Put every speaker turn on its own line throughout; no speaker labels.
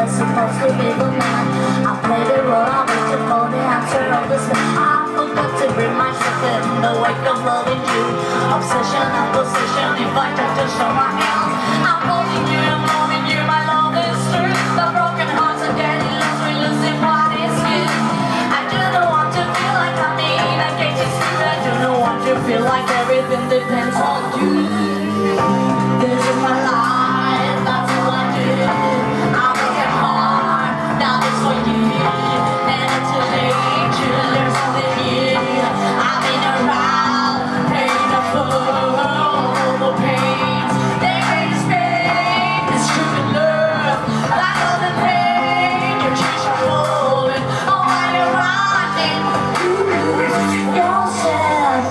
was supposed to be the man. I played the role, I waited for the answer of the step. I forgot to bring myself in the wake of loving you. Obsession and possession, if I try to show my hands. I'm holding you, my love is true. The broken hearts are getting lost, we're losing what is good. I do not want to feel like I'm in a cage, I do not want to feel like everything depends on you. This is my life, that's all I do. I'm working hard, now it's for you. And until late, you learn something new. I've been around, paying the full, all the pains. They raise pain, it's stupid love. Like all the pain, you change your rolling. Oh, while you're running, you lose yourself.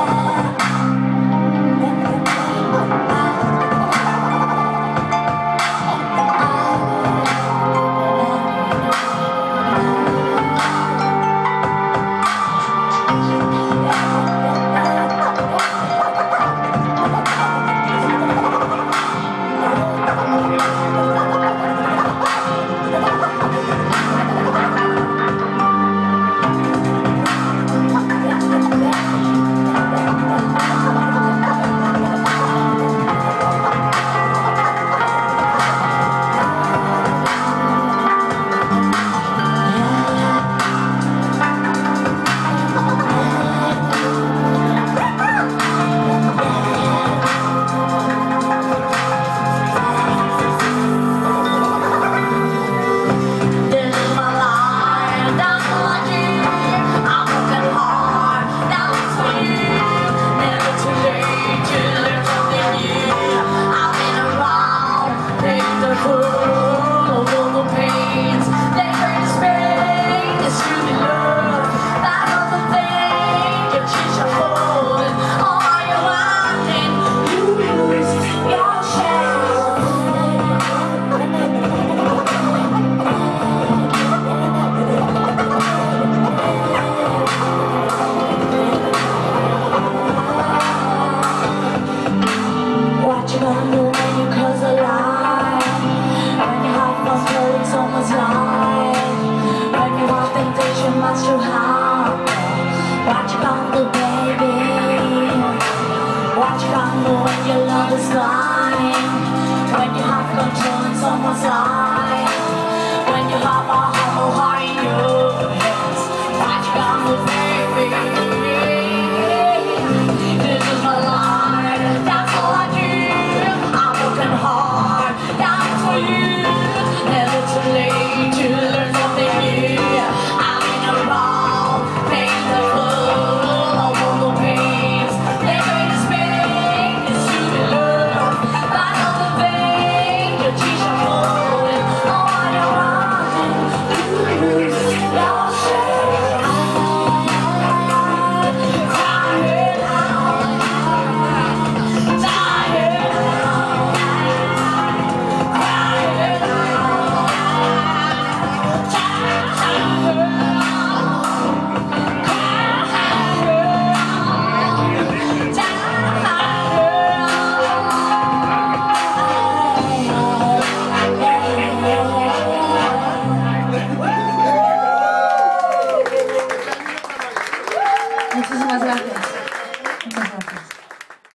Too hard. What you gonna do, baby? What you gonna do when your love is blind? When you have control in someone's life?